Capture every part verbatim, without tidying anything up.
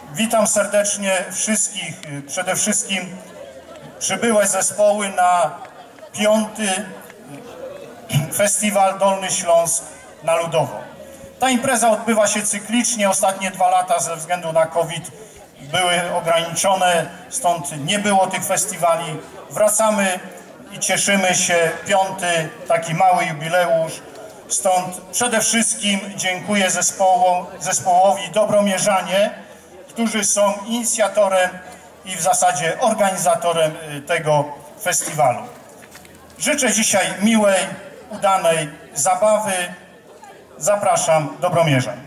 Witam serdecznie wszystkich, przede wszystkim przybyłe zespoły na piąty Festiwal Dolny Śląsk na Ludowo. Ta impreza odbywa się cyklicznie, ostatnie dwa lata ze względu na COVID były ograniczone, stąd nie było tych festiwali. Wracamy i cieszymy się, piąty taki mały jubileusz, stąd przede wszystkim dziękuję zespołu, zespołowi Dobromierzanie, którzy są inicjatorem i w zasadzie organizatorem tego festiwalu. Życzę dzisiaj miłej, udanej zabawy. Zapraszam Dobromierzan.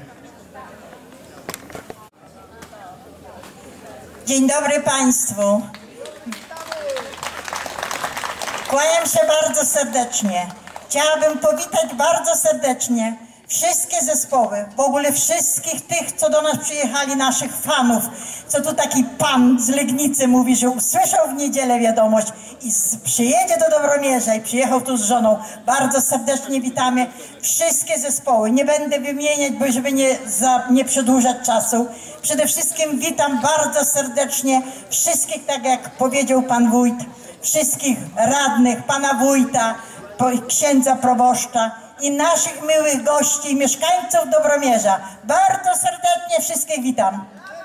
Dzień dobry Państwu. Kłaniam się bardzo serdecznie. Chciałabym powitać bardzo serdecznie wszystkie zespoły, w ogóle wszystkich tych, co do nas przyjechali, naszych fanów, co tu taki pan z Legnicy mówi, że usłyszał w niedzielę wiadomość i z, przyjedzie do Dobromierza i przyjechał tu z żoną. Bardzo serdecznie witamy wszystkie zespoły. Nie będę wymieniać, bo żeby nie, za, nie przedłużać czasu. Przede wszystkim witam bardzo serdecznie wszystkich, tak jak powiedział pan wójt, wszystkich radnych, pana wójta, księdza proboszcza i naszych miłych gości, mieszkańców Dobromierza. Bardzo serdecznie wszystkich witam.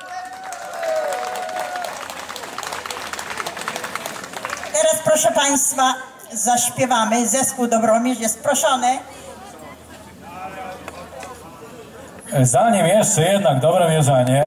Teraz proszę Państwa, zaśpiewamy. Zespół Dobromierz jest proszony. Zanim jeszcze jednak Dobromierzanie.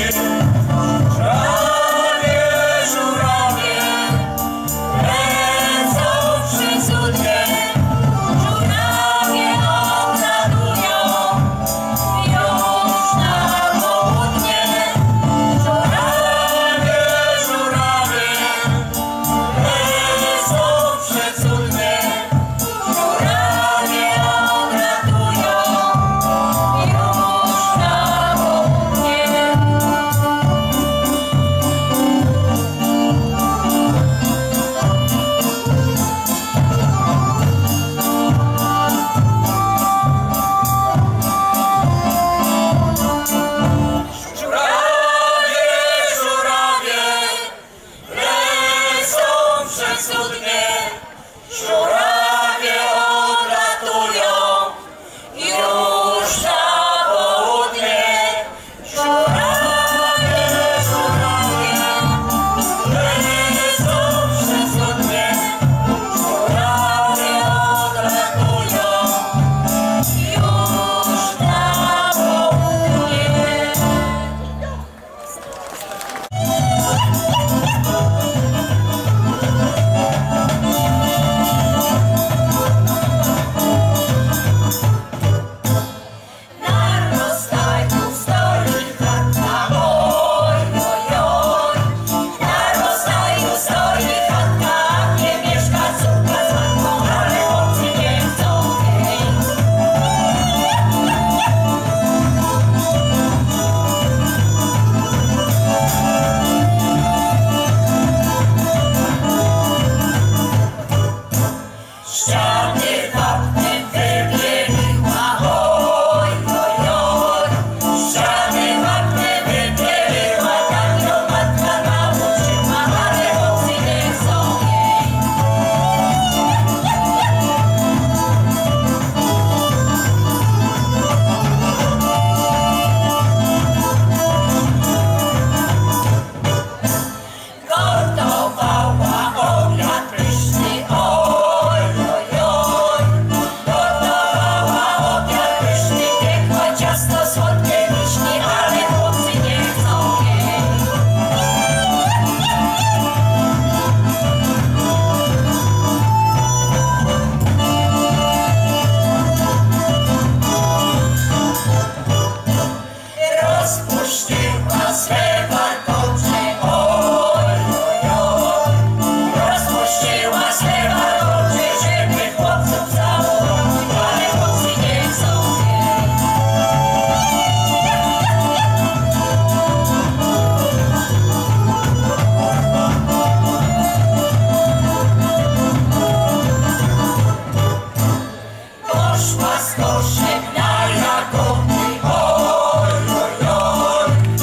Poszła z koszem na jagody, oj, oj, oj.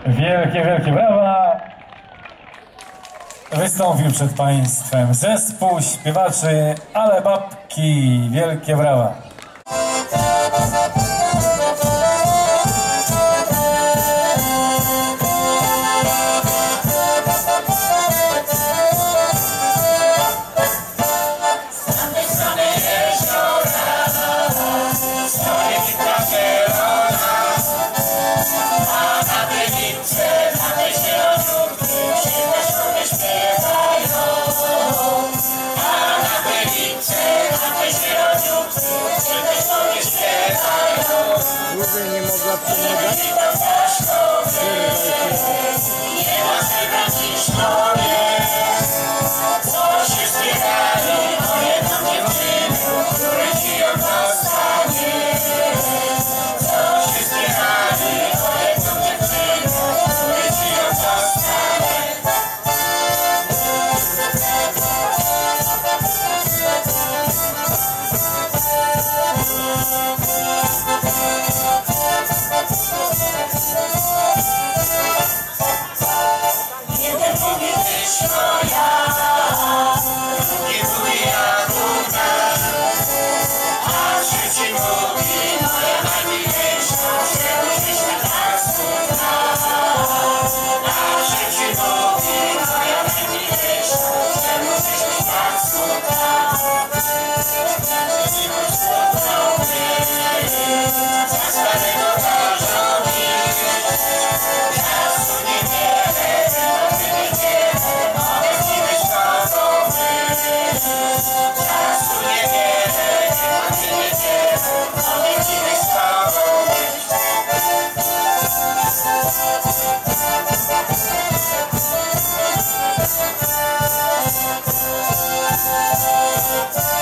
Wielkie, wielkie brawa. Wystąpił przed Państwem zespół śpiewaczy Ale Babki. Wielkie brawa. Dłużej nie mogła pomagać. We'll be right back.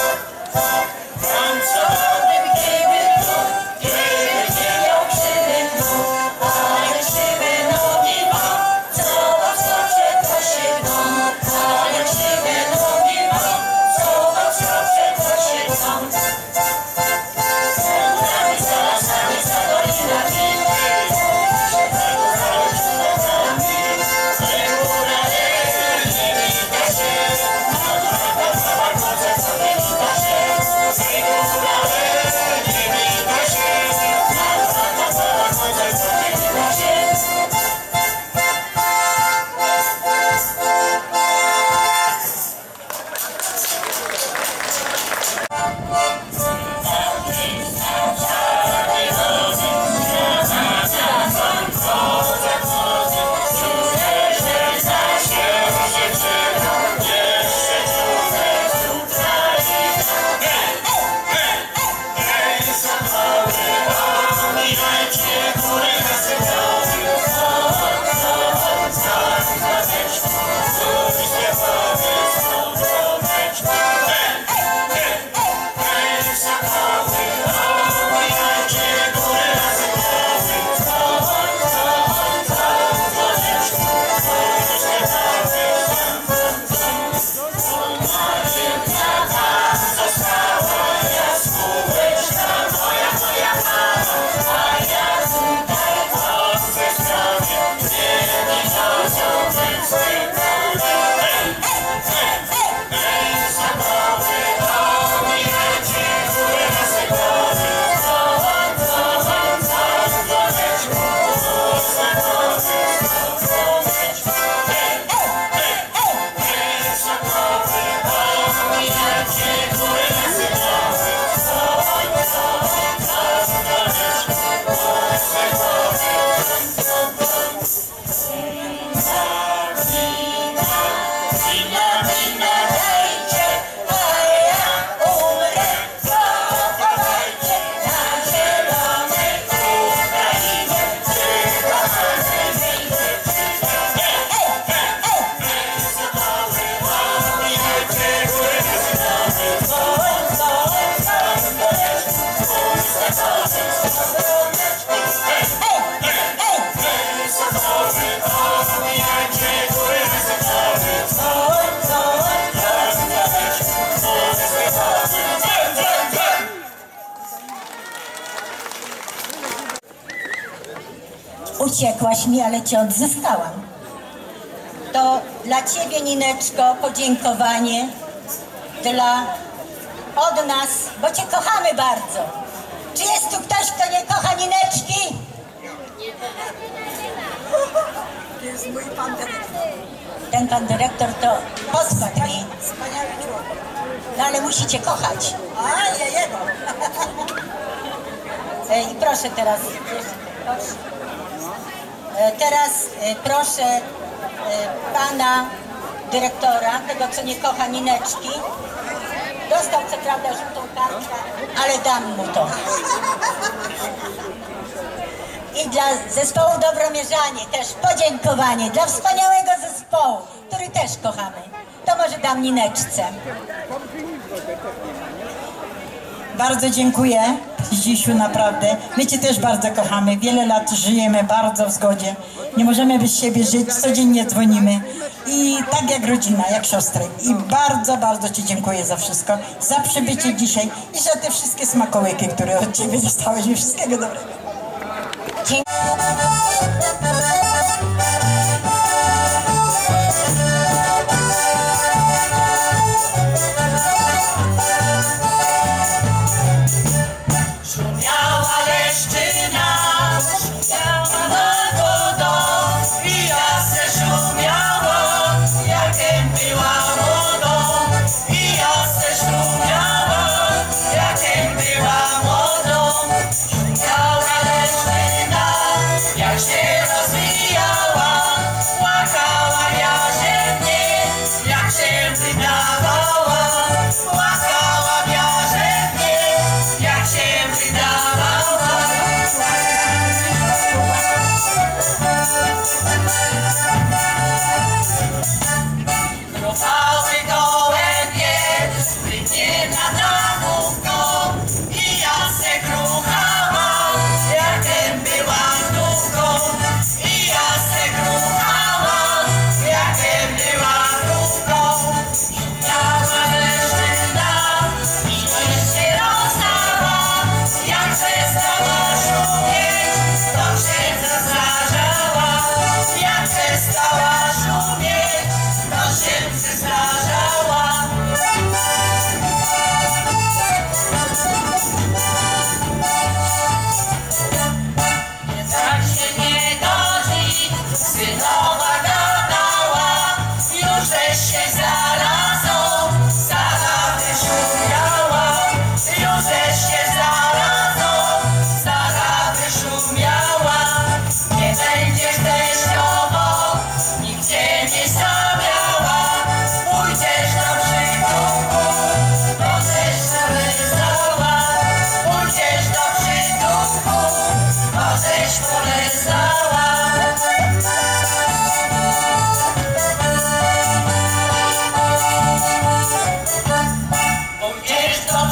Uciekłaś mi, ale cię odzyskałam. To dla ciebie, Nineczko, podziękowanie dla od nas, bo cię kochamy bardzo. Czy jest tu ktoś, kto nie kocha Nineczki? To jest mój pan dyrektor. Ten pan dyrektor to posmak mi. Wspaniały człowiek. No ale musicie kochać. A, ja jego. E, I proszę teraz. E, teraz e, proszę e, pana dyrektora, tego co nie kocha Nineczki. Dostał co prawda żółtą kartkę, ale dam mu to. I dla zespołu Dobromierzanie też podziękowanie dla wspaniałego zespołu, który też kochamy. To może dam Nineczce. Bardzo dziękuję, Zdzisiu, naprawdę. My cię też bardzo kochamy. Wiele lat żyjemy bardzo w zgodzie. Nie możemy bez siebie żyć, codziennie dzwonimy. I tak jak rodzina, jak siostry. I bardzo, bardzo ci dziękuję za wszystko, za przybycie dzisiaj i za te wszystkie smakołyki, które od ciebie dostałyśmy. Wszystkiego dobrego. Dziękuję. Jak się rozwija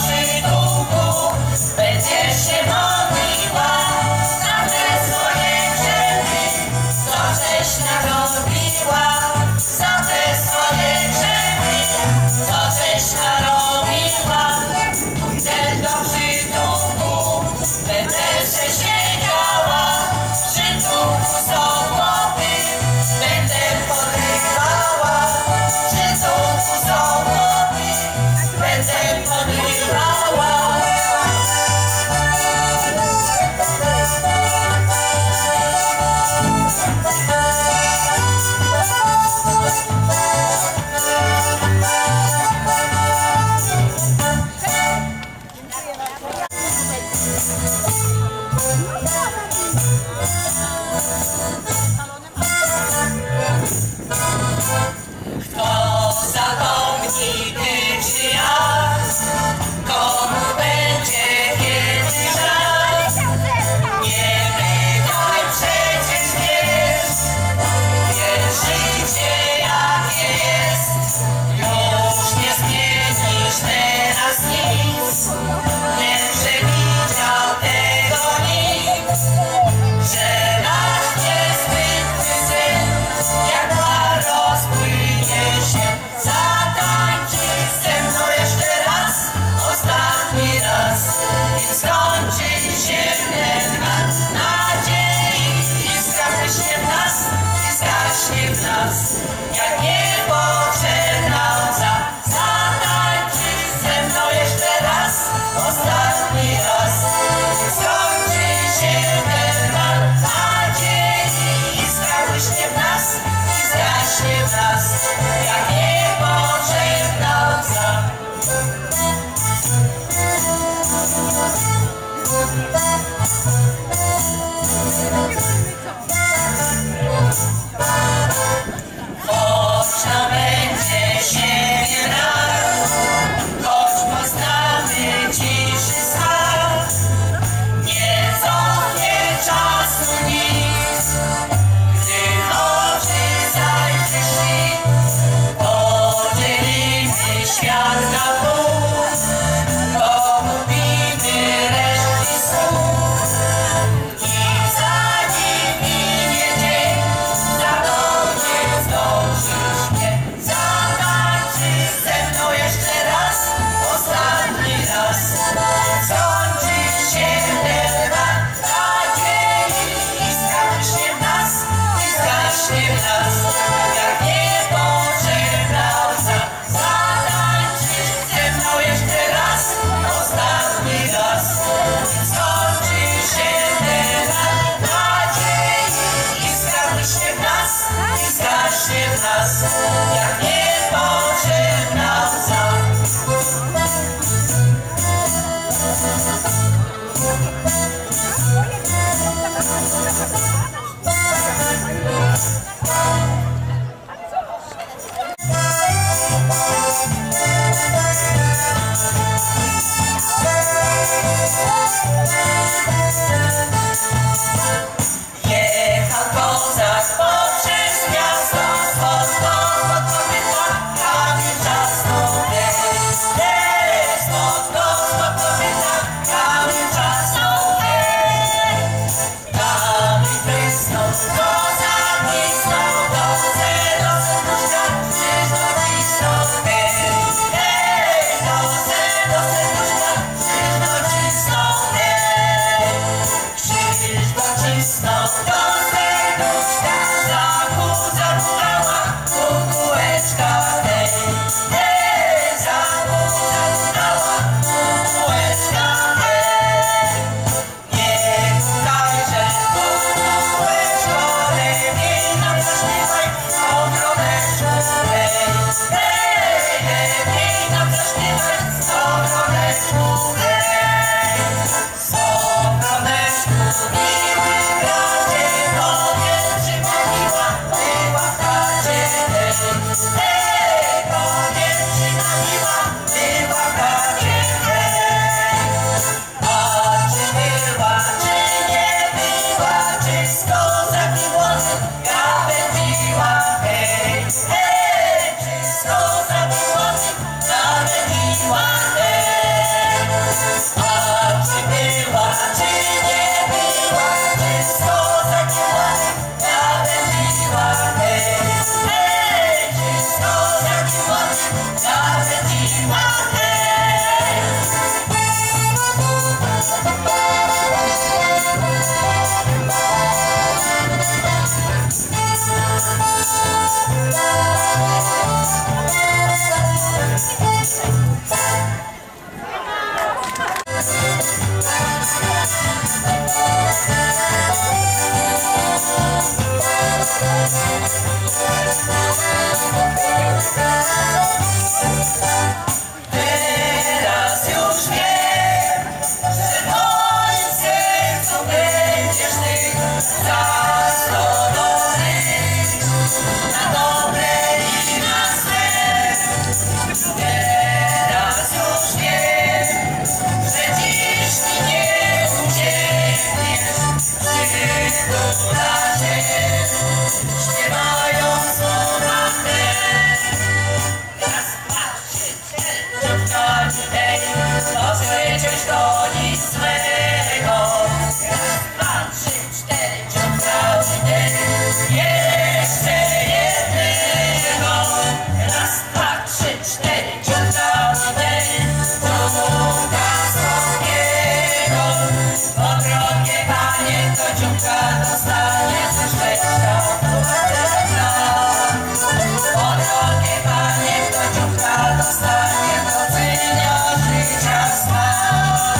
przytułku będziesz się modliła za te swoje grzechy, co żeś narobiła, za te swoje grzechy, co żeś narobiła. Pójdę do przytułku, będę się siedziała, przytułku soboty, będę podrywała, przytułku soboty, będę podrywała. przecież to nic złego. Raz, dwa, trzy, cztery, ciągamy ten. Jeszcze jednego. Raz, dwa, trzy, cztery, ciągamy ten. Ciąga sobie. Po drogie panie, to dzióbka dostanie ze szczęścia. Po drogie panie, to dzióbka dostanie do cenia życia smak.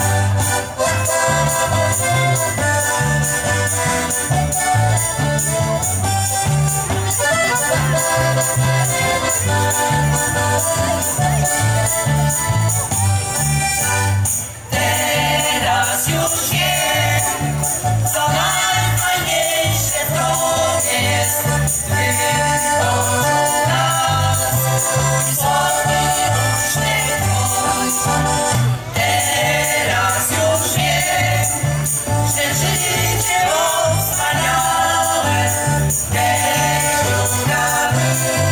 Teraz już wiem, co najfajniejsze w tobie jest. Wytworzył nas i słodki uśmiech twój. Teraz już wiem, że życie było wspaniałe. Kierunkami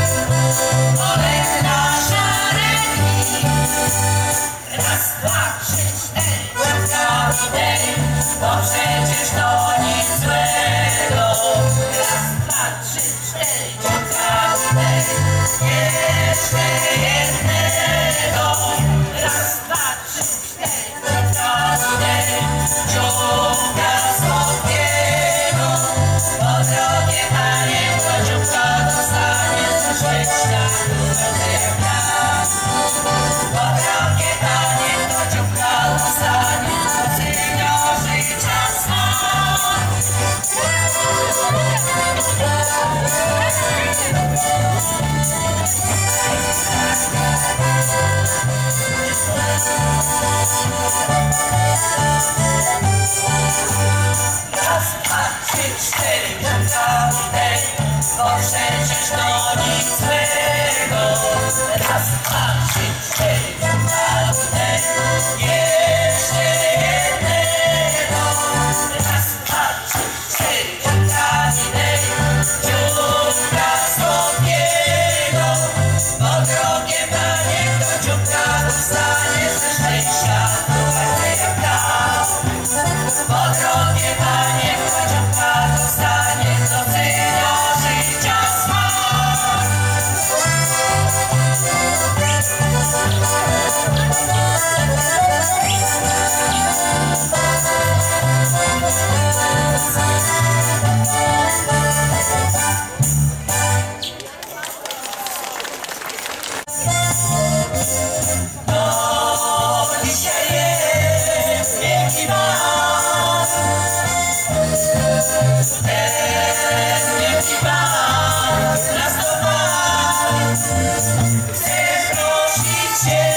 olej nasza ręki. Raz, dwa, trzy, cztery, ciągamy ten, bo przecież to nic złego. Raz, dwa, trzy, cztery, ciągamy ten. Jeszcze jednego. Raz, dwa, trzy, cztery, ciągamy ten. Ciąga słodkiego. Po drogie panie, to dzióbka dostanie ze szczęścia. Będzie jak nas. Po drogie panie, to dzióbka dostanie do cenia życia smak. Raz, dwa, trzy, cztery, ciągamy ten, bo przecież to nic złego. Raz, dwa, trzy, cztery, ciągamy ten. Jeszcze jednego. Raz, dwa, trzy, cztery, ciągamy ten. Dzióbka słodkiego. Po drogie panie, to dzióbka dostanie ze szczęścia. Będzie jak nas. Po drogie panie, to dzióbka dostanie do cenia życia smak. To dzisiaj jest wielki bal. Ten wielki bal nas dopadł. Chcę prosić cię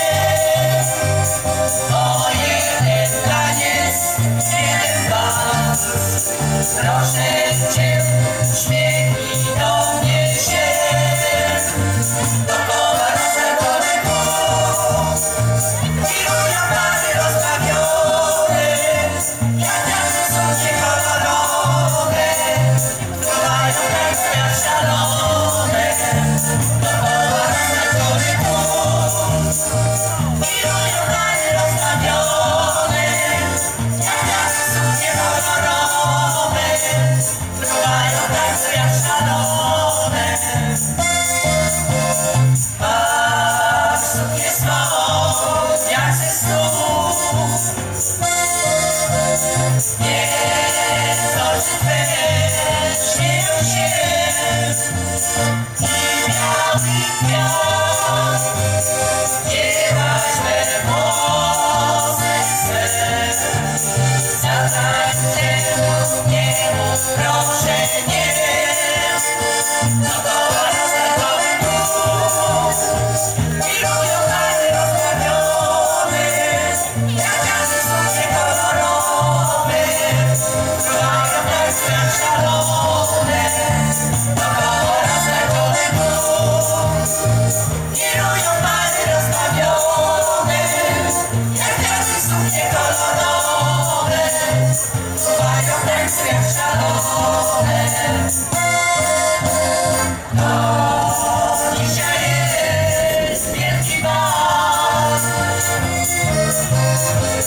o jeden taniec, jeden bal. Proszę cię, uśmiechnij do mnie się. Dookoła rozdargony głos i różne rozbawione, jak nasze słońce kolorowe, trwają jak świat szalone. Dookoła rozdargony głos i różne rozbawione, jak nasze słońce kolorowe, trwają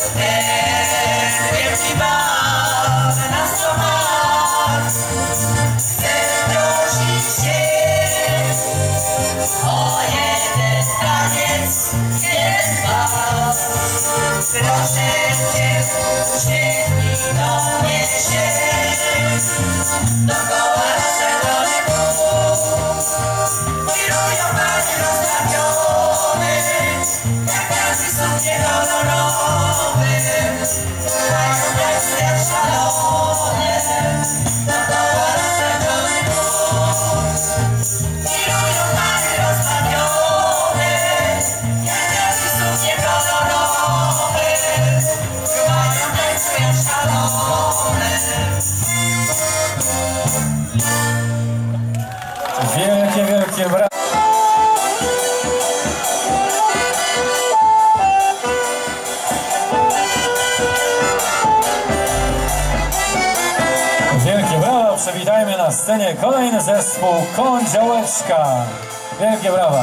ten wielki bal na stołach. Chcę prosić Cię o jeden taniec, jeden bal. Proszę Cię, uśmiechnij do mnie się, dookoła rozsadzony pół. Wirują panie rozstawione, jak każdy suknie kolorowe. Mają tańce jak szalone, dookoła rozsadzony pół. Wirują panie rozstawione, jak każdy suknie kolorowe. Mają tańce jak szalone. Wielkie, wielkie brawa. Wielkie brawa. Przywitajmy na scenie kolejny zespół Kądziołeczka. Wielkie brawa.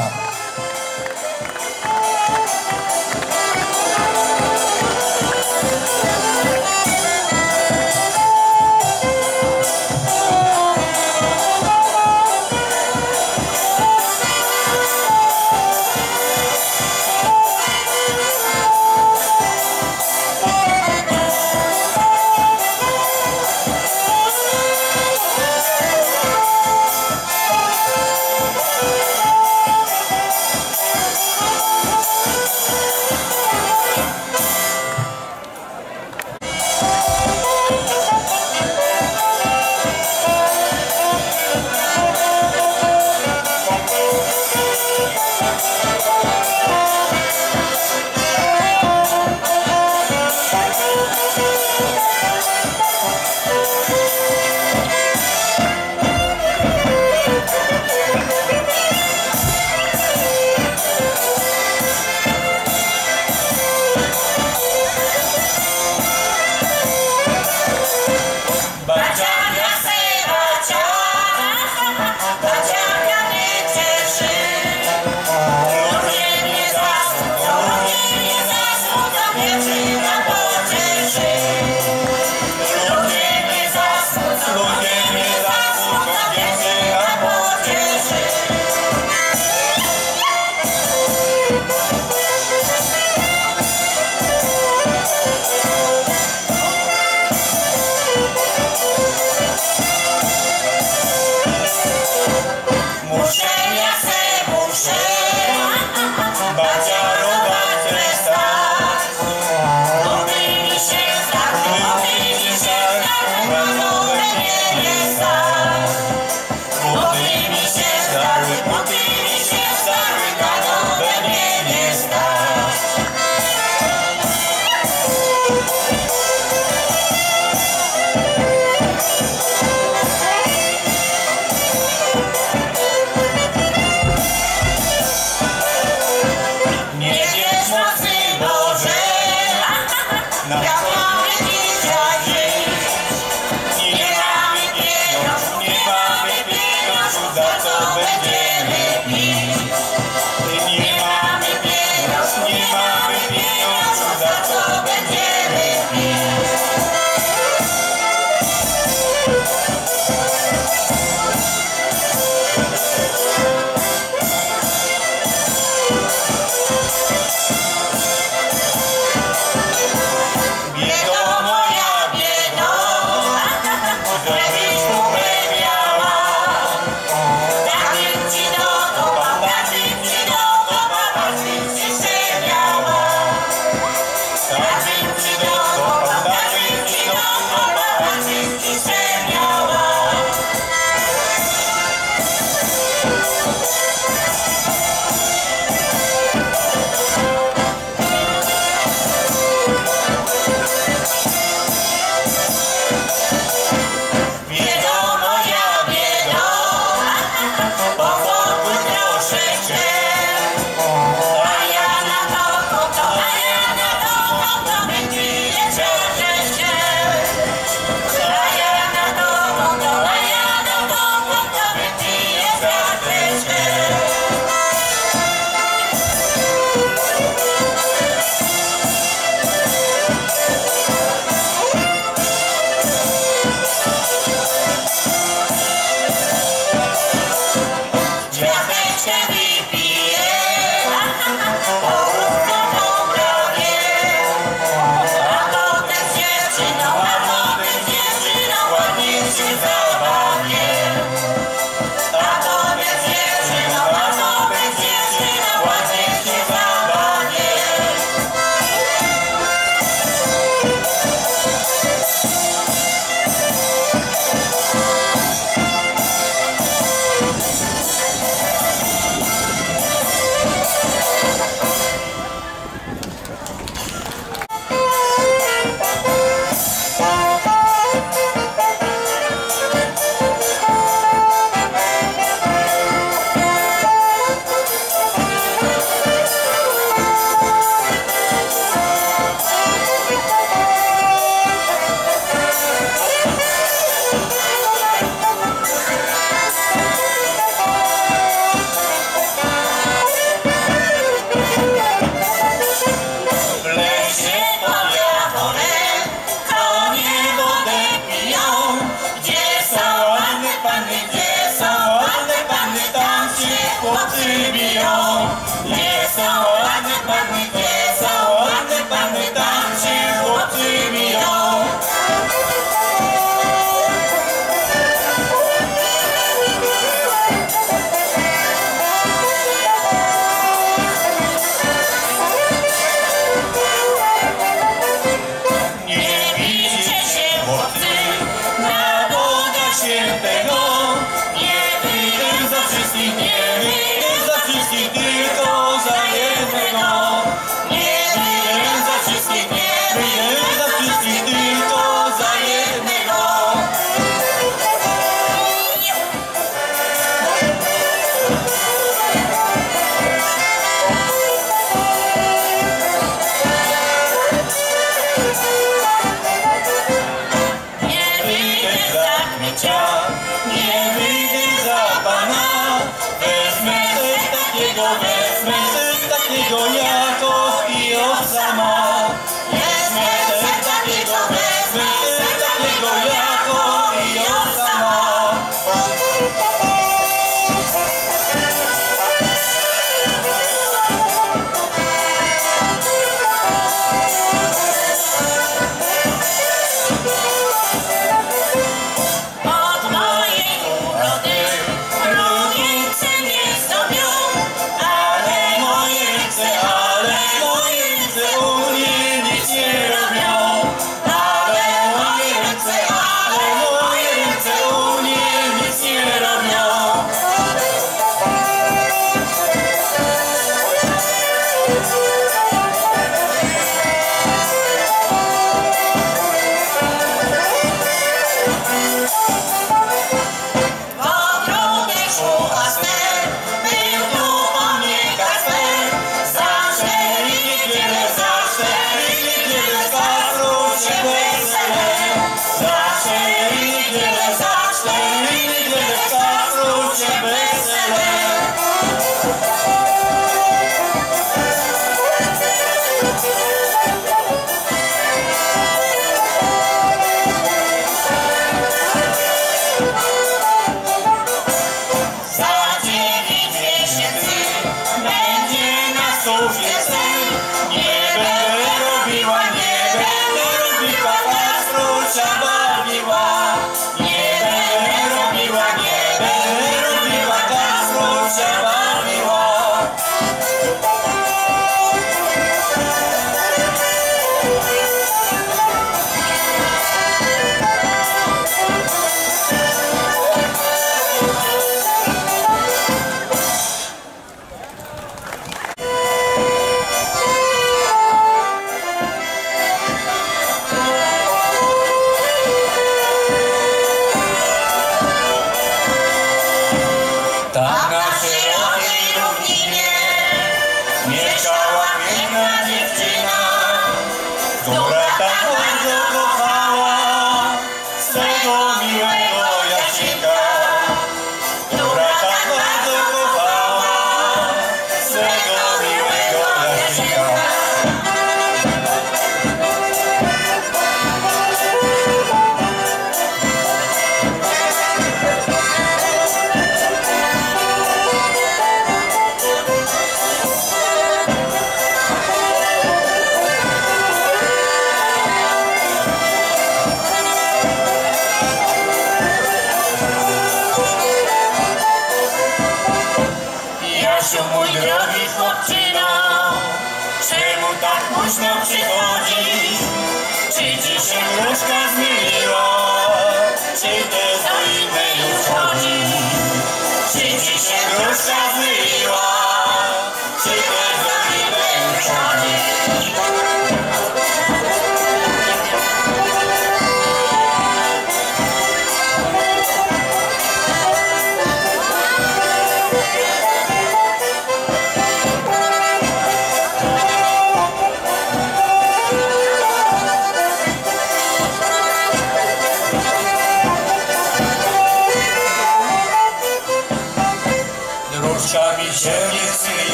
wezmę coś takiego jako i od sama. Wezmę coś takiego, wezmę coś takiego jako i od sama.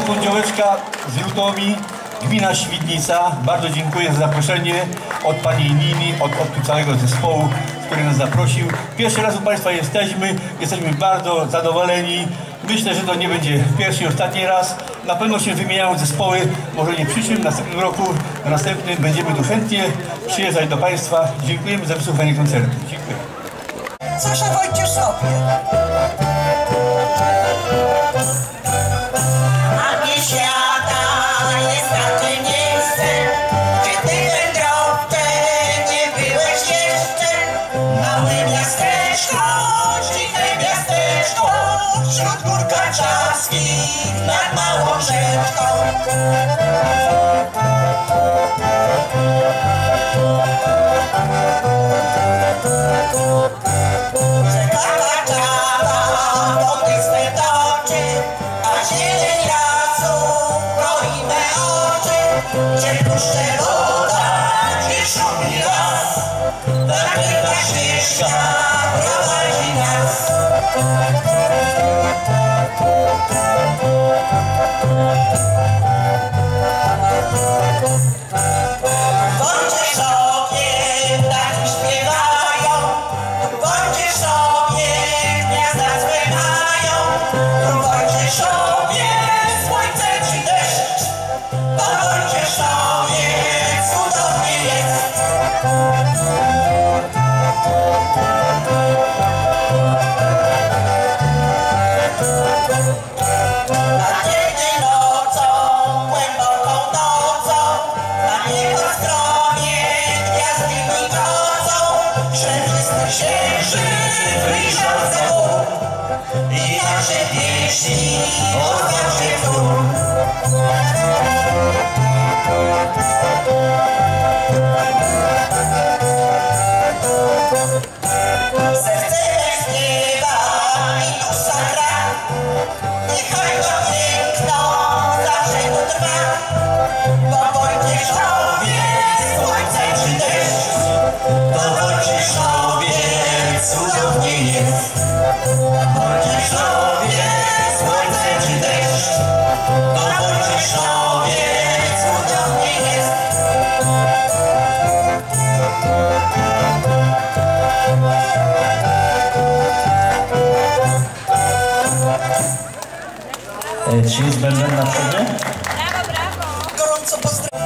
zespół Działeczka z Lutomi, gmina Świdnica. Bardzo dziękuję za zaproszenie od pani Nini, od, od całego zespołu, który nas zaprosił. Pierwszy raz u państwa jesteśmy, jesteśmy bardzo zadowoleni. Myślę, że to nie będzie pierwszy i ostatni raz. Na pewno się wymieniają zespoły, może nie w przyszłym, następnym roku, na następnym będziemy tu chętnie przyjeżdżać do państwa. Dziękujemy za wysłuchanie koncertu. Dziękuję. Sasza Wojciuszowie. A nie świata jest takie miejsce, gdzie ty wędrowcze nie byłeś jeszcze. Małe miasteczko, ciche miasteczko, wśród gór karczaskich nad małą rzeczką. Gdzie puszczę woda, gdzie szumi las, ta piękna ścieżka prowadzi nas. Bądźcie sobie, ptaki śpiewają, bądźcie sobie, gniazda swe mają, bądźcie sobie, słońce czy deszcz, bądźcie sobie, cudownie jest. A kiedy nocą, głęboką nocą, na niebo stronie gwiazdy migodzą, przejrzysty księżyc wyjrzał za mur i nasze pieśni odwiał się w dół. Serce śpiewa i dusza gra, niechaj to piękno zawsze tu trwa. Bo Wojcieszowie, słońce czy deszcz, bo Wojcieszowie cudownie jest. Bo Wojcieszowie, słońce czy deszcz, bo Wojcieszowie cudownie jest. Czy jest bęben na przodzie? Gorąco pozdrawiam.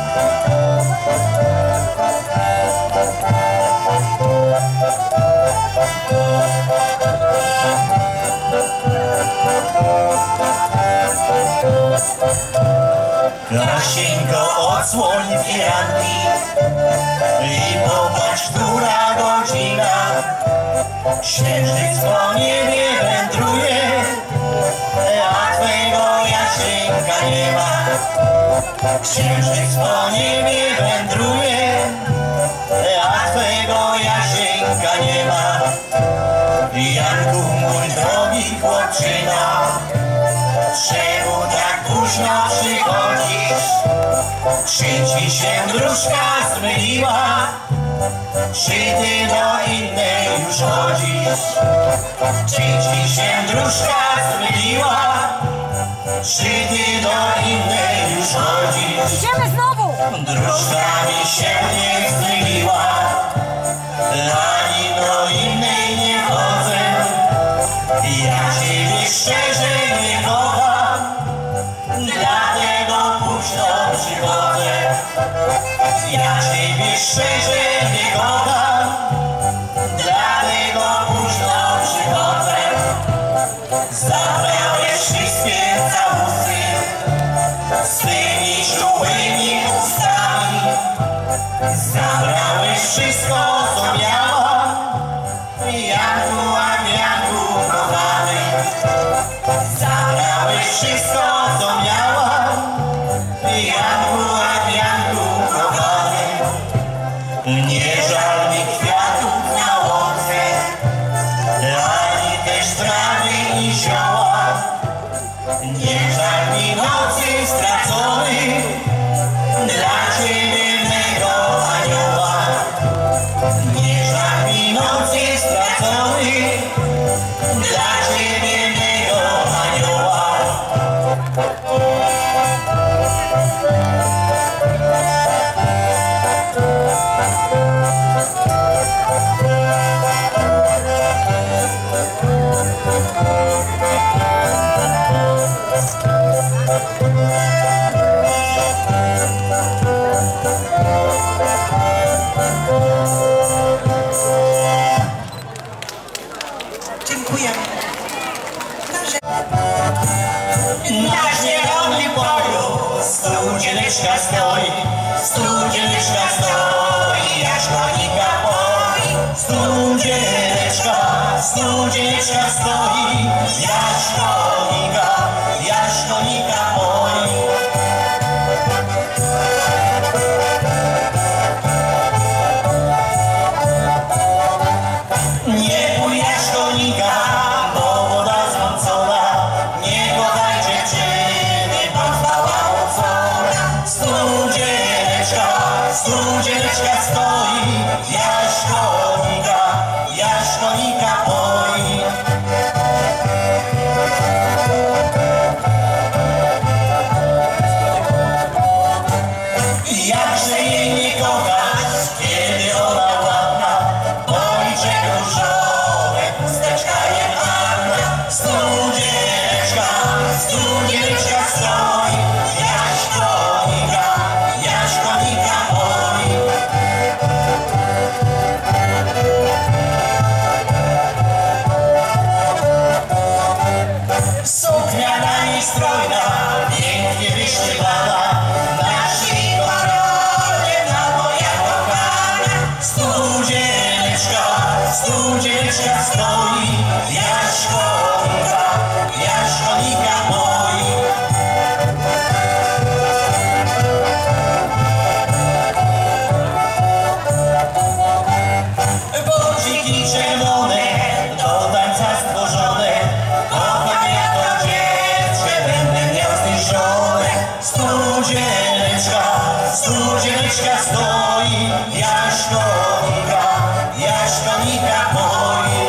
Krasieńko, odsłoń firanki i popatrz, która godzina. Księżyc po niebie wędruje, a twego Jasieńka nie ma. Księżyc po niebie wędruje, a twego Jasieńka nie ma. Janku, mój drogi chłopczyna, czemu tak późno przychodzisz? Czy ci się dróżka zmyliła? Czy ty do innej już chodzisz? Czy ci się dróżka zmyliła? Czy ty do innej już chodzisz? Idziemy znowu! Dróżka mi się nie zmyliła, ani do innej nie chodzę. Ja ciebie szczerze nie kocham, dlatego późno przychodzę. Ja ciebie szczerze nie kocham, dlatego późno przychodzę. Zabrałeś wszystkie całusy swymi czułymi ustami. Zabrałeś wszystko, co miałam, Janku, a Janku kochany. Zabrałeś wszystko, co miałam, Janku, a Janku kochany. Nie żal mi kwiatów na łące, ani też trawy i zioła. Nie żal mi nocy straconych, dla ciebie mego anioła. Nie żal mi nocy straconych, dla ciebie mego anioła. Dziękujemy. Na zielonym polu studzieneczka stoi, studzieneczka stoi, jaśkonika poi. Studzieneczka, studzieneczka stoi, jaśkonika, jaśkonika poi. Nie bój jaśkonika, bo woda zmącona, nie godaj dziewczyny, pan zbałamucona. Studzieneczka, studzieneczka stoi, jaśkonika, jaśkonika poi. Jakże jej nie kochać, kiedy ona ładna, policzek różowe, chusteczka jedwabna. Studzieneczka, studzieneczka stoi, jaśkonika, jaśkonika poi. Suknia na niej strojna, pięknie wyśpiewana, na szyi koronie, na moja kochana. Studzieneczka, studzieneczka stoi, jaśkonika, jaśkonika poi. Bodziki czerwone, do tańca stworzone, kocham ja to dziewczę, będę miał zniżone. Studzieneczka, studzieneczka stoi, jaśkonika, jaśkonika poi.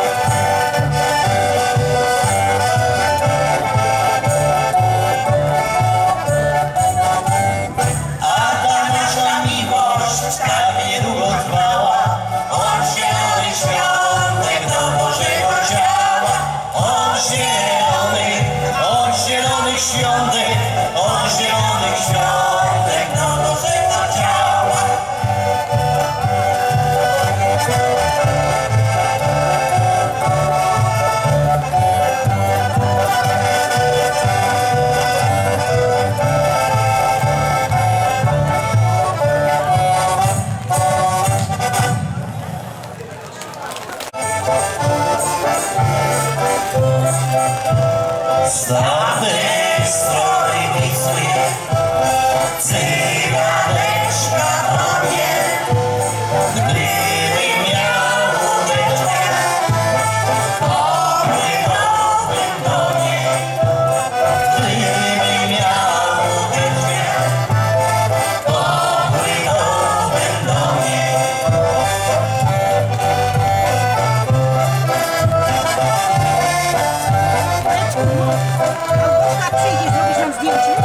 A ta nasza miłość tak niedługo trwała, od zielonych świątek do Bożego ciała. Od zielonych, od zielonych świątek, od zielonych świątek do Bożego ciała. Z tamtej strony Wisły cyganeczka powie, gdyby miał łódeczkę, popłynąłbym do niej. Gdyby miał łódeczkę, popłynąłbym do niej. Przyjdzie, zrobisz nam zdjęcie?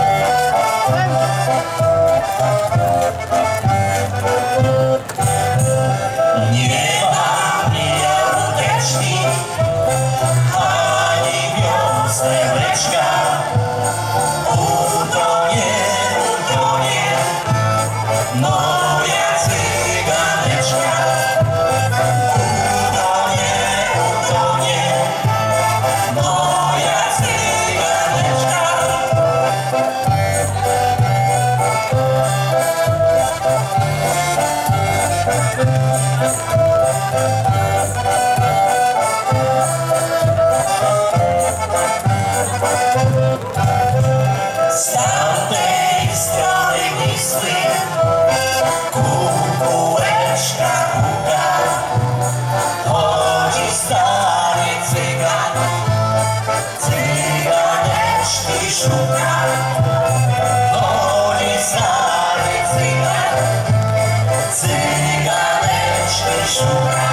Nie ma mija łódeczki, ani wiosełeczka. Utonie, utonie, moja cyganeczka. Utonie, utonie, moja cyganeczka. Z tamtej strony Wisły kukułeczka puka, chodzi stary cygan, cyganeczki szuka. Chodzi stary cygan, cyganeczki szuka.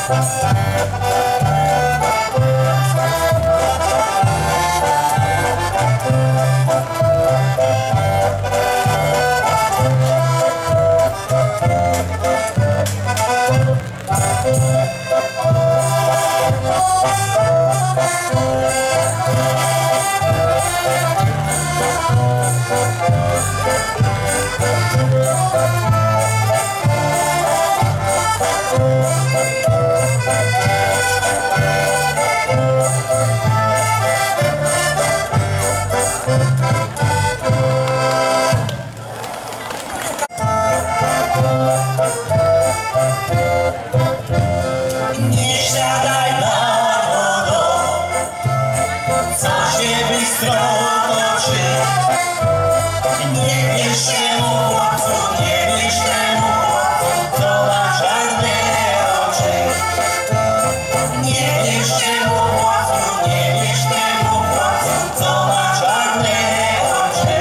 Nie siadaj nad wodą, co się bystro toczy. Nie bierz się mu chłopcu, nie bierz temu chłopcu, co ma czarne oczy. Nie bierz się mu chłopcu, nie bierz temu chłopcu, co ma czarne oczy.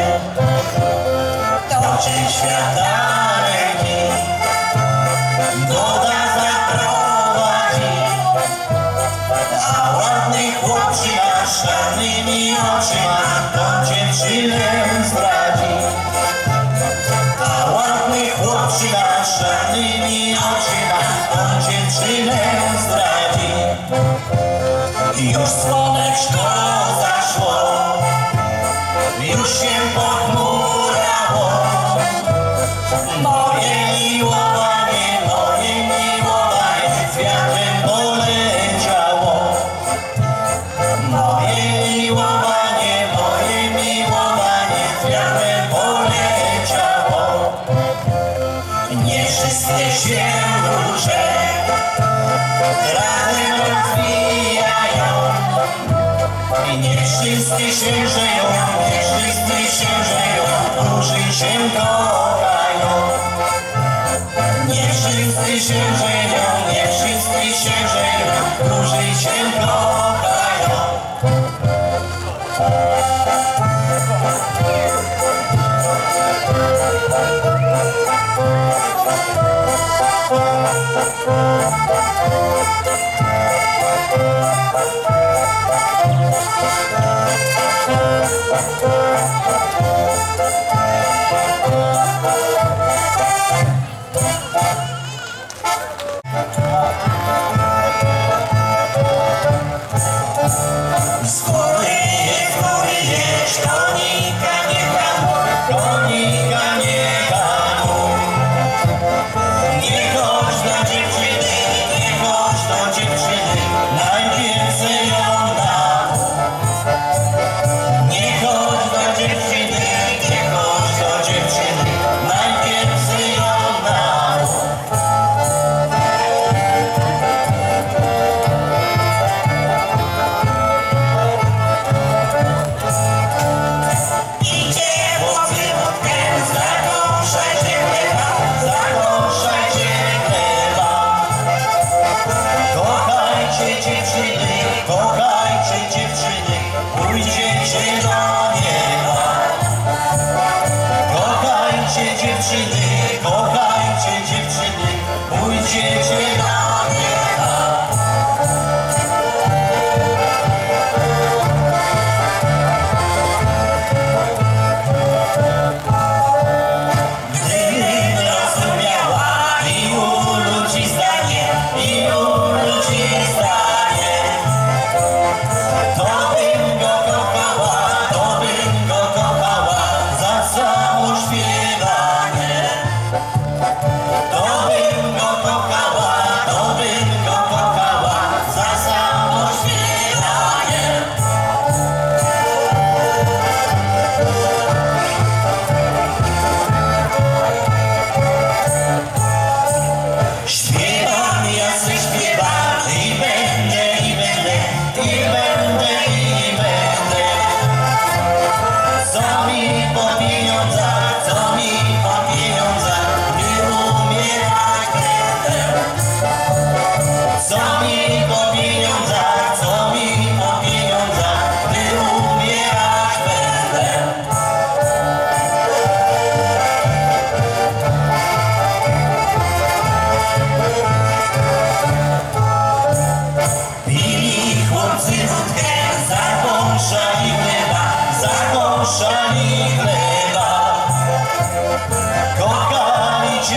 Toczy świata ręki, woda zaprowadzi, a ładny chłopczyna z czarnymi oczyma tą dziewczynę zdradzi. A ładny chłopczyna z czarnymi oczyma tą dziewczynę zdradzi. Już słoneczko zaszło, już się pochmurało. Moje miłowanie, moje miłowanie z wiatrem poleciało. Moje miłowanie, moje miłowanie z wiatrem poleciało. Nie wszystkie się róże razem rozwijają. I nie wszystkie się żyją, nie wszyscy się żyją, róży się kochają. Nie wszyscy się żyją, nie wszyscy się żyją, róży się kochają. Z góry jest, z góry jest, konika nie hamuj, konika nie hamuj. Nie chodź do dziewczyny, nie chodź do dziewczyny, najpierw se ją namów. Nie chodź do dziewczyny, nie chodź do dziewczyny, najpierw se ją namów.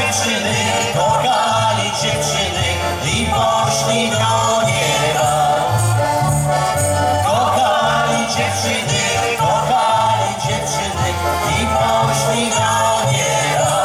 dziewczyny, kochali dziewczyny i poszli do nieba. Kochali dziewczyny, kochali dziewczyny i poszli do nieba.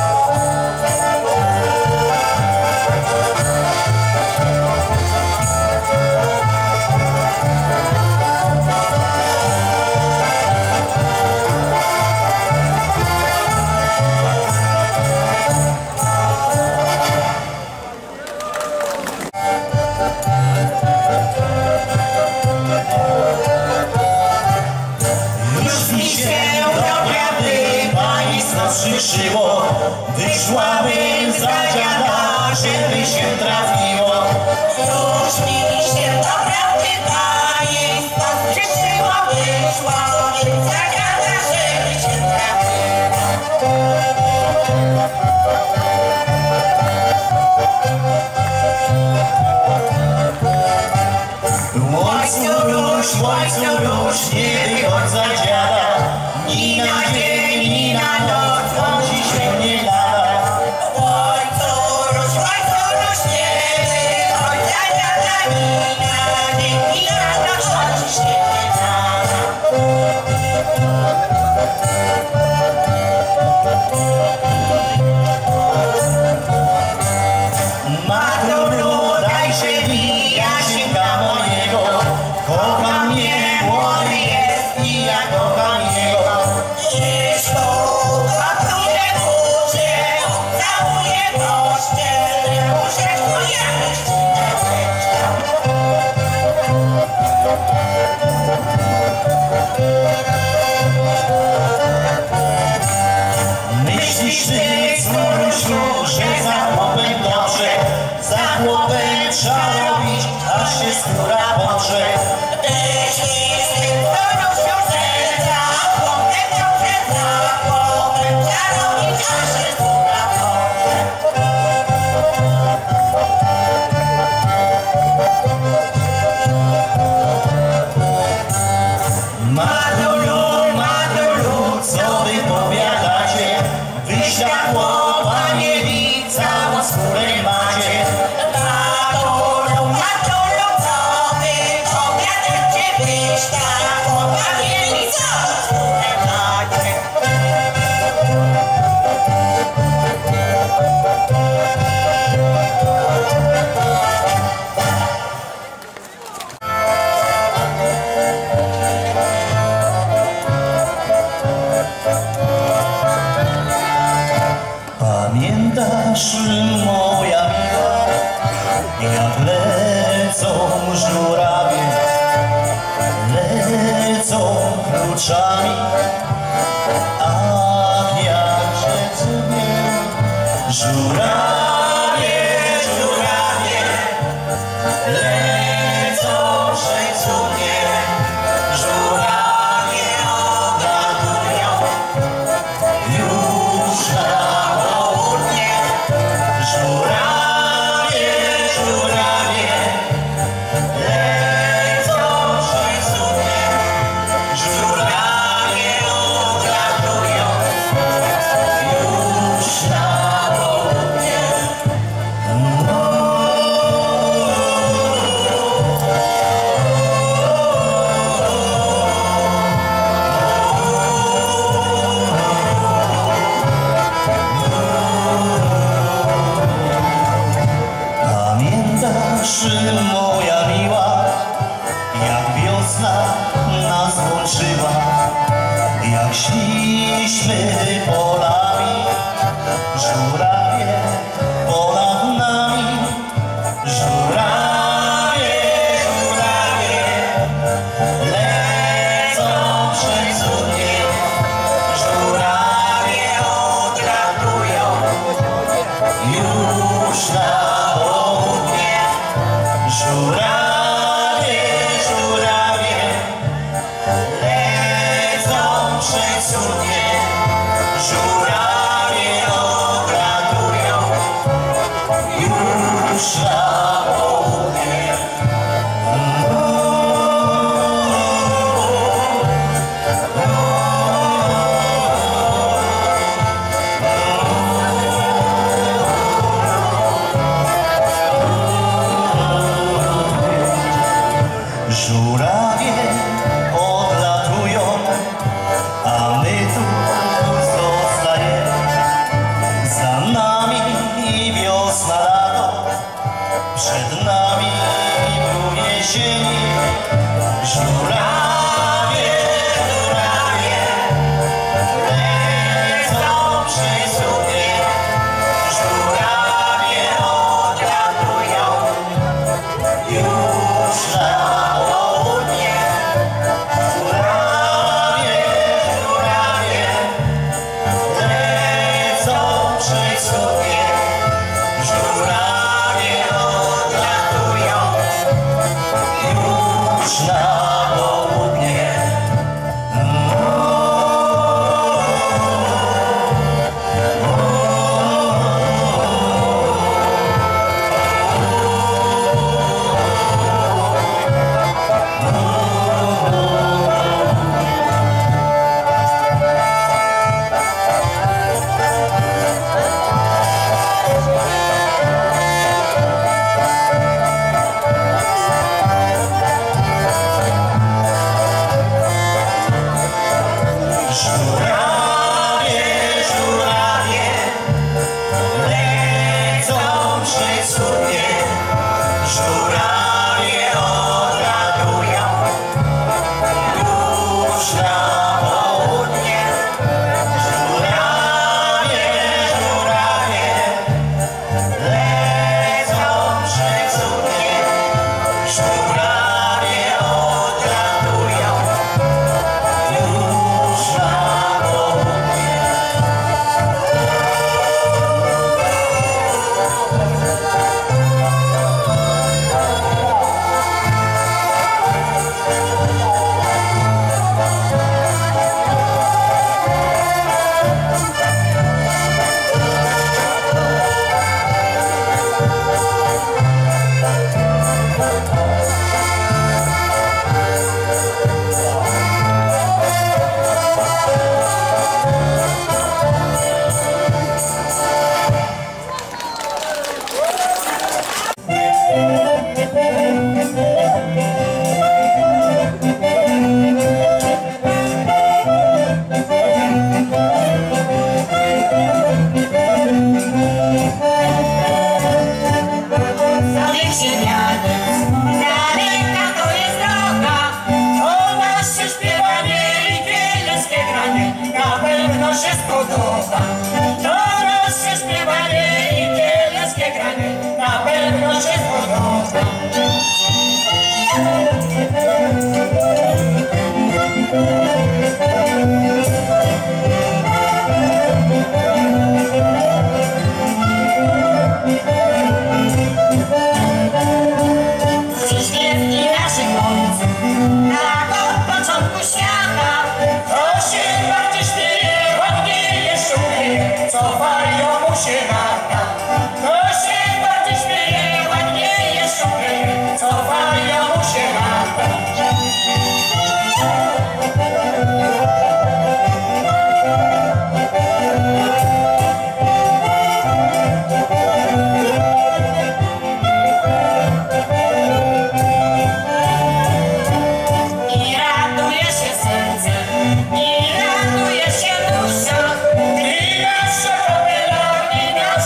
Przyszło, wyszłabym za dziada, żeby się trafiło. Już mi się do prawdy państwa przyszło, wyszłabym za dziada, żeby się trafiło. Ojcu róż, ojcu róż, nie wychodź za dziada, ni na dzień, ni na noc. Nie lada. Ojcu róż, ojcu róż, nie wychodź za dziada, ni na dzień, ni na noc, choć się nie lada. Matulu, daj się mi, Jasieńka mojego, kocha mnie, młody jest i ja kocham jego. Myślisz ty, córusiu, że za chłopem dobrze, za chłopem trzeba robić, aż się skóra potrze. Myślisz ty, córusiu, że za chłopem dobrze, za chłopem trzeba robić, aż się skóra potrze. Matulu, matulu, co wy powiadacie? Wyś na chłopa nie widz, całą skórę macie. Matulu, matulu, co wy powiadacie? Wyś na chłopa nie widz, całą skórę macie. Pamiętasz, moja miła, jak lecą żurawie, lecą kluczami, ach, jakże cudnie, żurawie, żurawie, lecą przecudnie, żurawie odlatują już na żurawie, żurawie, lecą przecudnie, żurawie odlatują już na południe. No. sobie, żurawie odlatują już na południe. I nasza kapela, i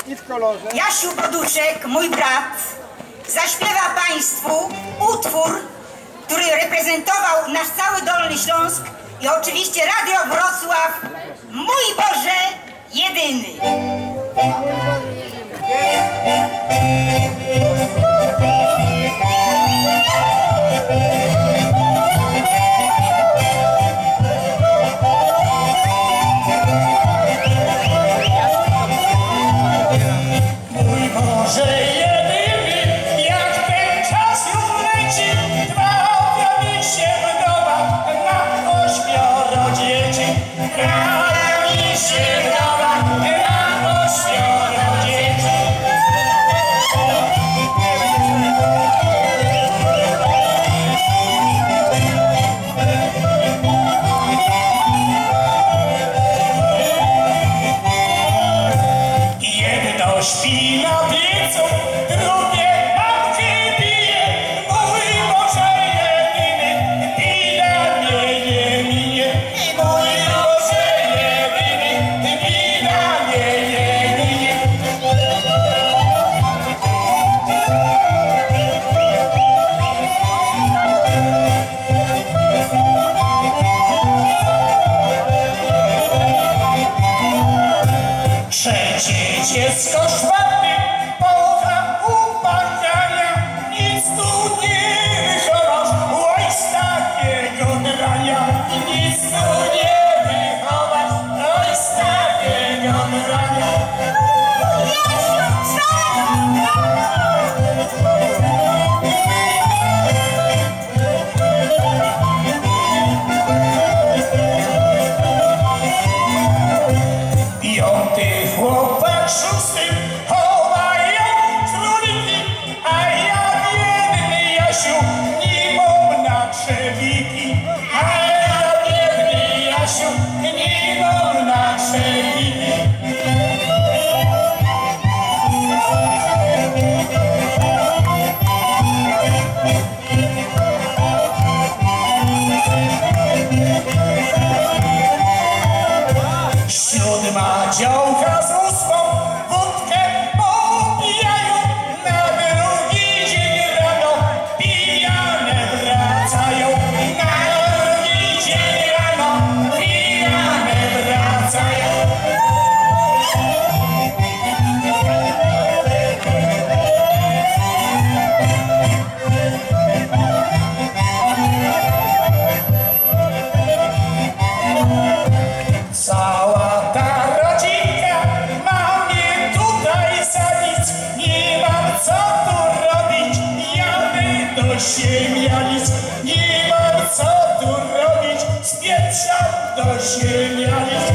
I w kolorze. Jasiu Boduszek, mój brat, zaśpiewa Państwu utwór, który reprezentował nasz cały Dolny Śląsk i oczywiście Radio Wrocław, Mój Boże jedyny. Mój Boże jedyny, jak ten czas już leci, dwa ofiary się wdowa na ośmioro dzieci. Ofiary się wdowa na ośmioro dzieci. Jedno śpi na piecu, drugie matki bije. Mój Boże jedyny, bida mnie nie minie. Mój Boże jedyny, bida mnie nie minie. Trzecie dziecko czwarte, połowa upadania, nic tu nie wychowasz, oj z takiego drania. Nic tu nie wychowasz, oj z takiego drania. Piąty chłopak szósty chowają króliki, a ja biedny Jasiu nimą na trzewiki. A ja biedny Jasiu nimą na trzewiki. Siódma działka z ósmą wódkę popijają, na drugi dzień rano pijane wracają. Na drugi dzień rano pijane wracają. Cała ta rodzinka ma mnie tutaj za nic. Nie mam co tu robić, jadę do Siemianic. Nie mam co tu robić, spieprzam do Siemianic.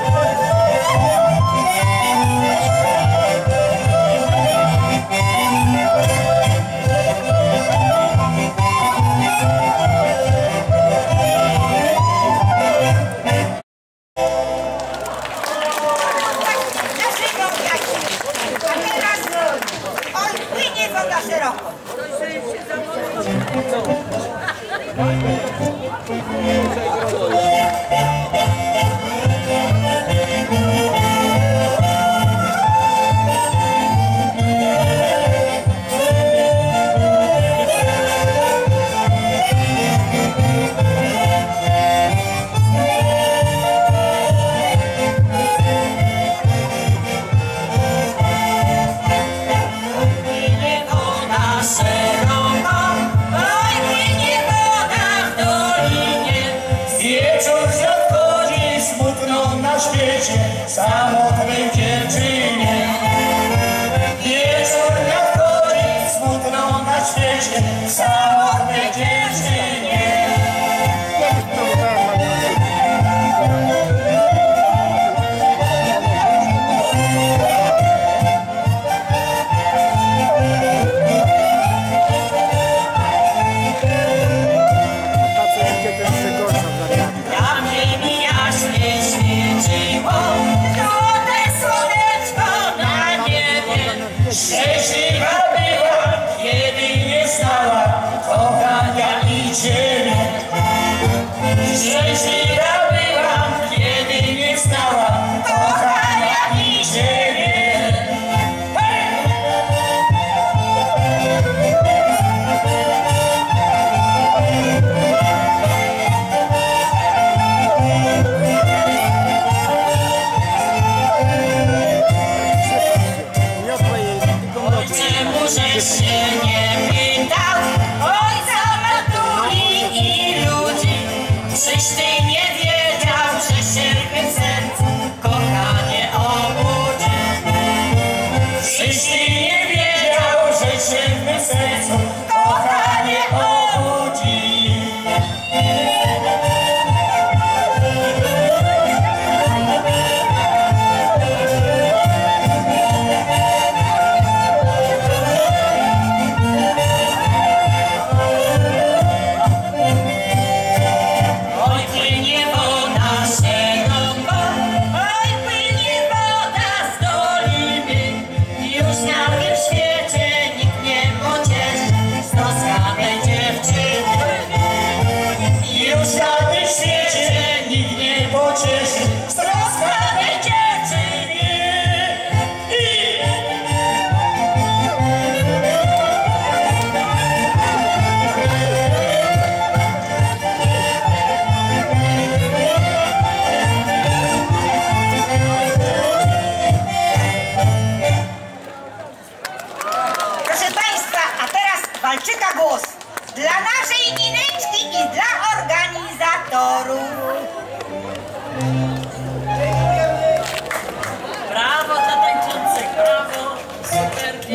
Zażygał Jasiu, a teraz oj, płynie woda szeroko. Płynie woda szeroko, oj płynie woda w dolinie. Wieczór zachodzi smutno na świecie, samotnej dziewczynie. Wieczór nadchodzi smutno na świecie, samotnej dziewczynie. Na mnie jaśnie świeciło, złote słoneczko na niebie. Szczęśliwa była, kiedy nie znała kochania.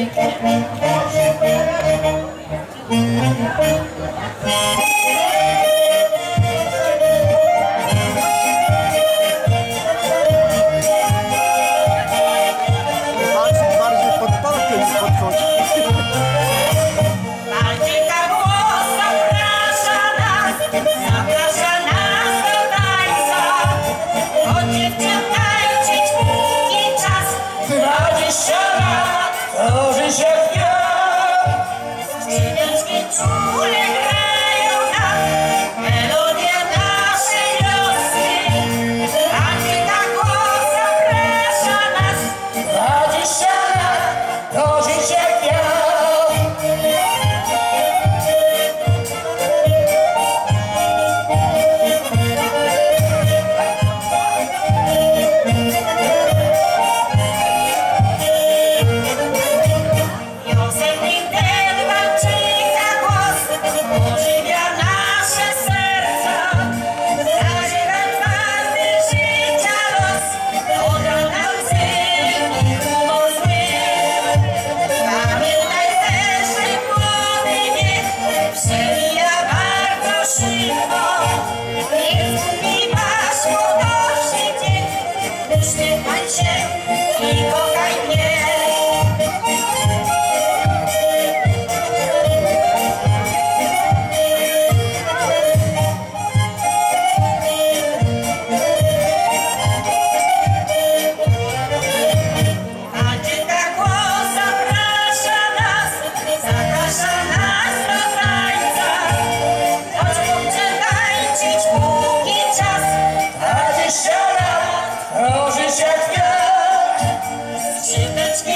Bardziej pod palkę niż podchodzi. Walczyka głos zaprasza nas, zaprasza nas do tańca. Chodź dziewczyn tańczyć, póki czas. Dwadzieścia lat, to życie kwiat. Skrzydeczki czule grają nam melodię naszej wiosny. Walczyka głos zaprasza nas, dwadzieścia lat, to życie kwiat. Piosenki ten walczyka głos ożywia nasze serca. Zażywa twardy życia los, doda nam zyl i humor zły. Pamiętaj też, że młody wiek przemija bardzo szybko. Nie zgubiłaś młodości dzień, uśmiechaj się i kochaj mnie. Walczyka głos zaprasza nas, zaprasza nas do tańca. Chodź chłopcze tańczyć, póki czas. Dwadzieścia lat, to życie kwiat. Skrzydeczki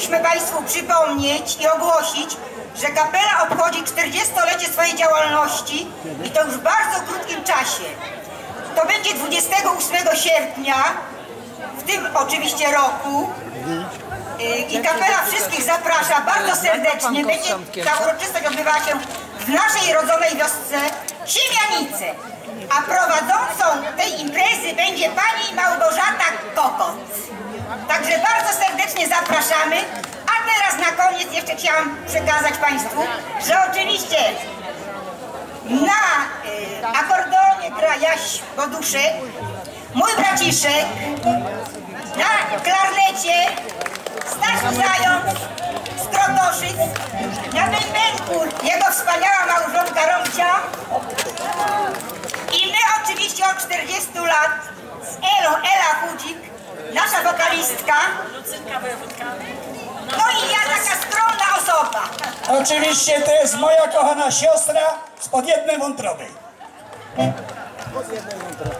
chcielibyśmy Państwu przypomnieć i ogłosić, że kapela obchodzi czterdziestolecie swojej działalności i to już w bardzo krótkim czasie. To będzie dwudziestego ósmego sierpnia, w tym oczywiście roku. I kapela wszystkich zaprasza bardzo serdecznie. Będzie ta uroczystość odbywała się w naszej rodzonej wiosce Siemianice. A prowadzącą tej imprezy będzie pani Małgorzata Kokot. Także bardzo serdecznie zapraszamy. A teraz na koniec jeszcze chciałam przekazać Państwu, że oczywiście na y, akordeonie gra Jaś Boduszek, mój braciszek, na klarnecie Stasiu Zając z Krotoszyc, na bębenku jego wspaniała małżonka Romcia i my oczywiście od czterdziestu lat z Elą, Ela Chudzik, nasza wokalistka, no i ja taka skromna osoba. Oczywiście to jest moja kochana siostra spod jednej wątroby. Spod jednej wątroby.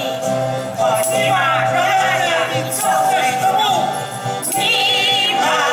Nie ma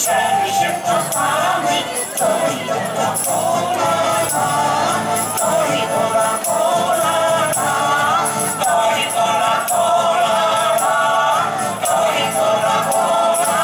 piszemy się, kochamy, to i pola, pola, to i pola, pola, to i pola, pola, to i pola, pola.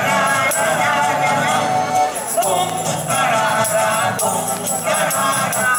Bum,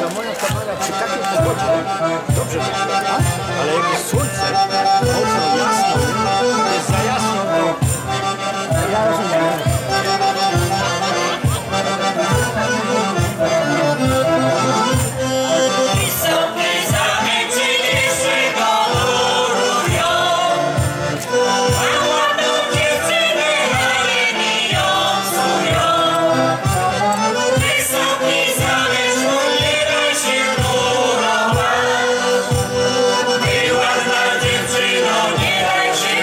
ta moja kamera przy takiej pogodzie dobrze wygląda, ale jak jest słońce, mocno, jasno, jest za jasno, to ja rozumiem. Dziewczyno, nie daj się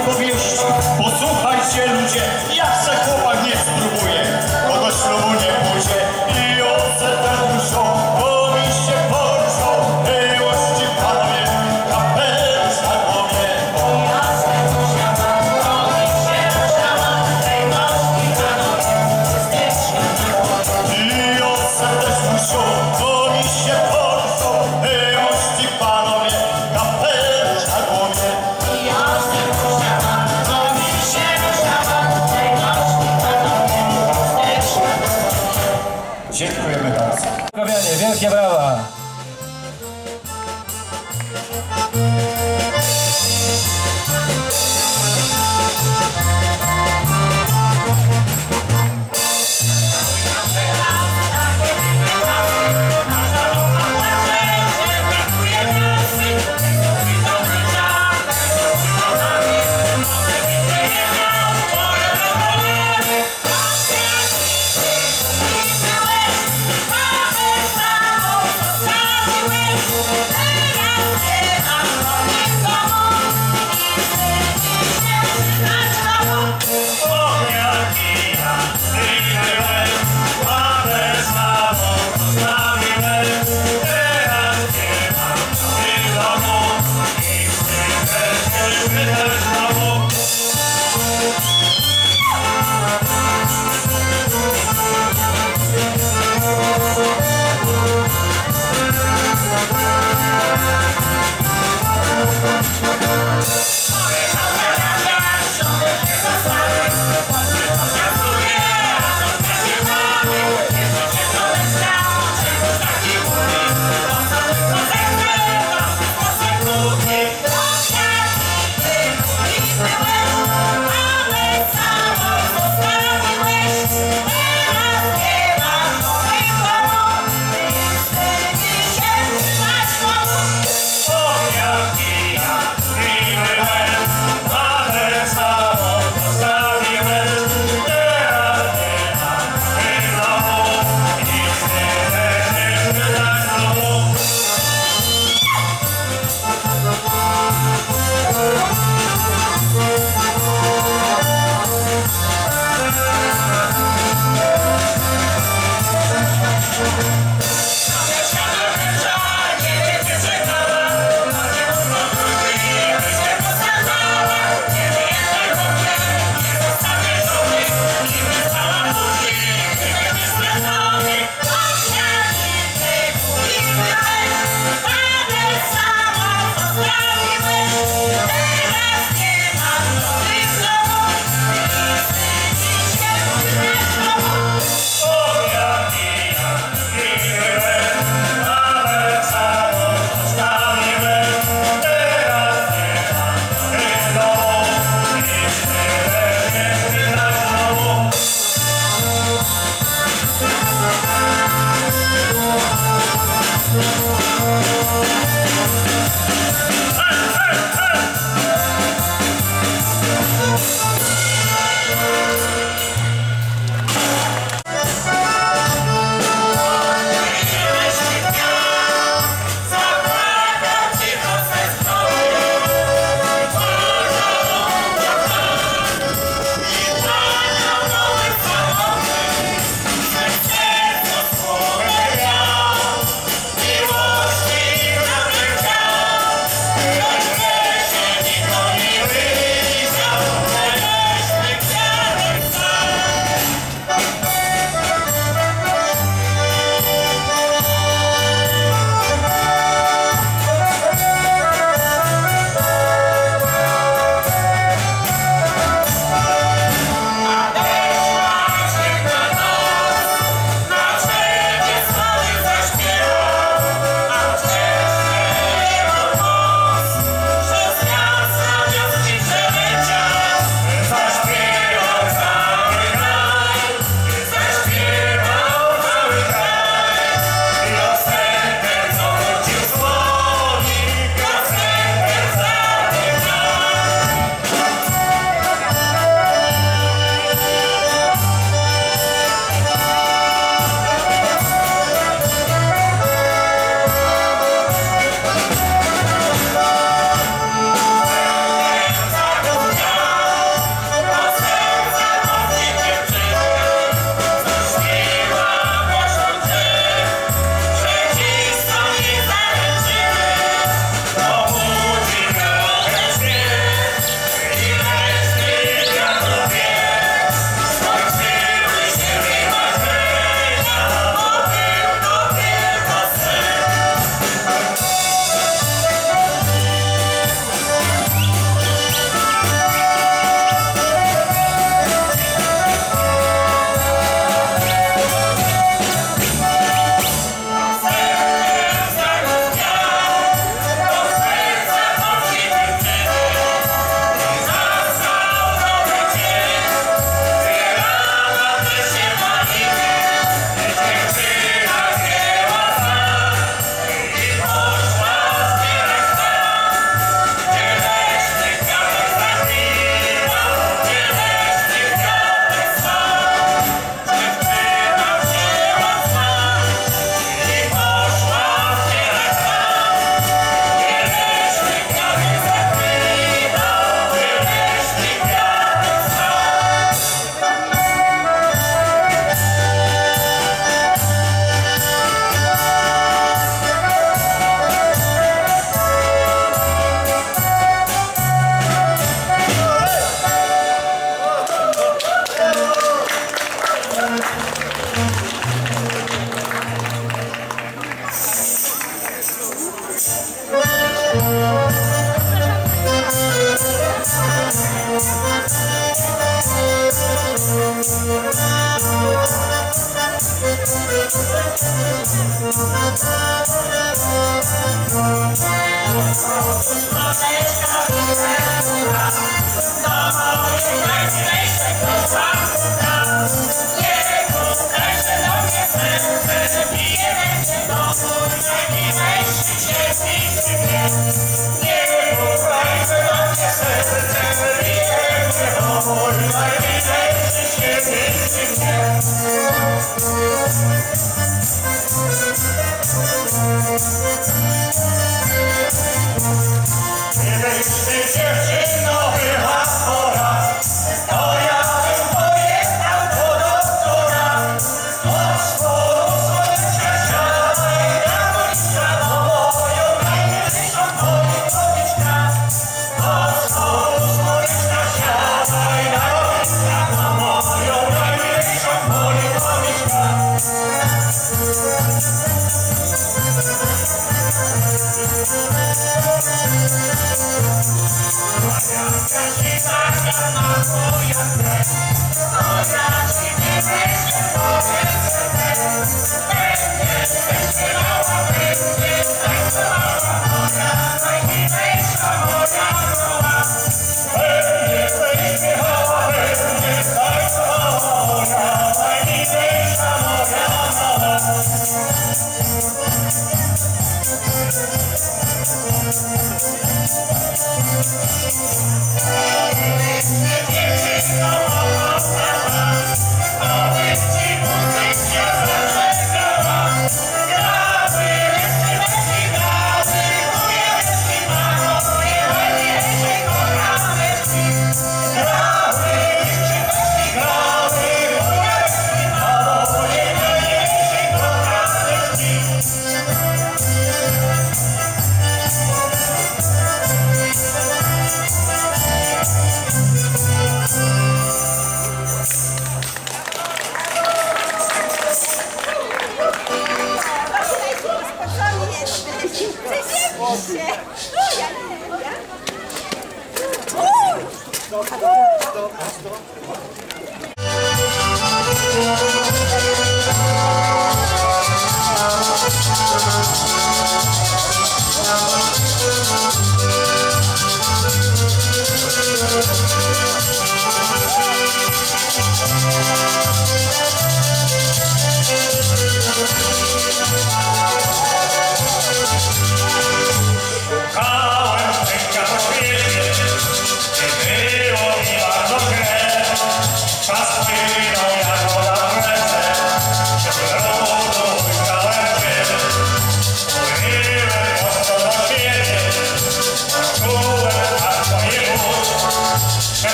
opowieści. Posłuchajcie ludzie, jak se chłopak nie spróbuje, bo do ślubu nie pójdzie i owce też muszą, bo mi się porżą. Miłości panowie, kapelusz na głowie. I owce też muszą, bo mi się porżą. Miłości panowie, kapelusz na głowie. Dziękujemy bardzo. Krakowianie, wielkie brawa! Bye.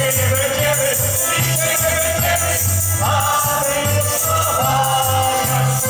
nie będziemy, nigdy nie będziemy, aby już obawiać.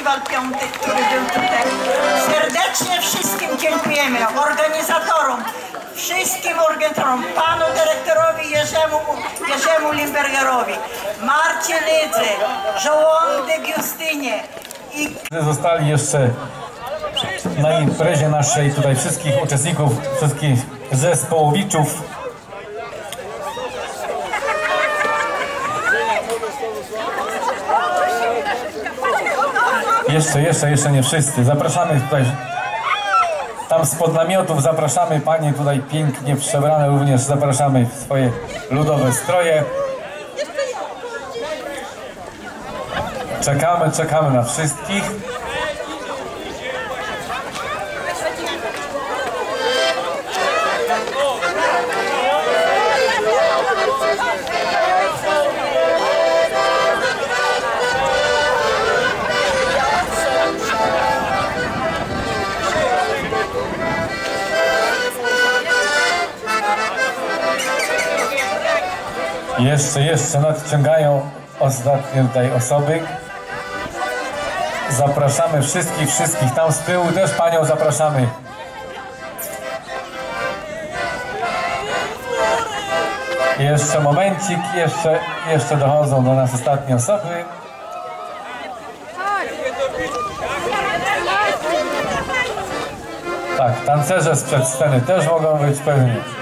festiwal piąty, który był tutaj. Serdecznie wszystkim dziękujemy, organizatorom, wszystkim organizatorom, panu dyrektorowi Jerzemu, Jerzemu Limbergerowi, Marcie Lydze, Żołądek Justynie i... Zostali jeszcze na imprezie naszej tutaj wszystkich uczestników, wszystkich zespołowiczów. Jeszcze, jeszcze, jeszcze nie wszyscy. Zapraszamy tutaj, tam spod namiotów zapraszamy panie tutaj pięknie przebrane, również zapraszamy w swoje ludowe stroje. Czekamy, czekamy na wszystkich. Jeszcze, jeszcze nadciągają ostatnie tutaj osoby. Zapraszamy wszystkich, wszystkich. Tam z tyłu też panią zapraszamy. Jeszcze momencik, jeszcze, jeszcze dochodzą do nas ostatnie osoby. Tak, tancerze sprzed sceny też mogą być pewnie.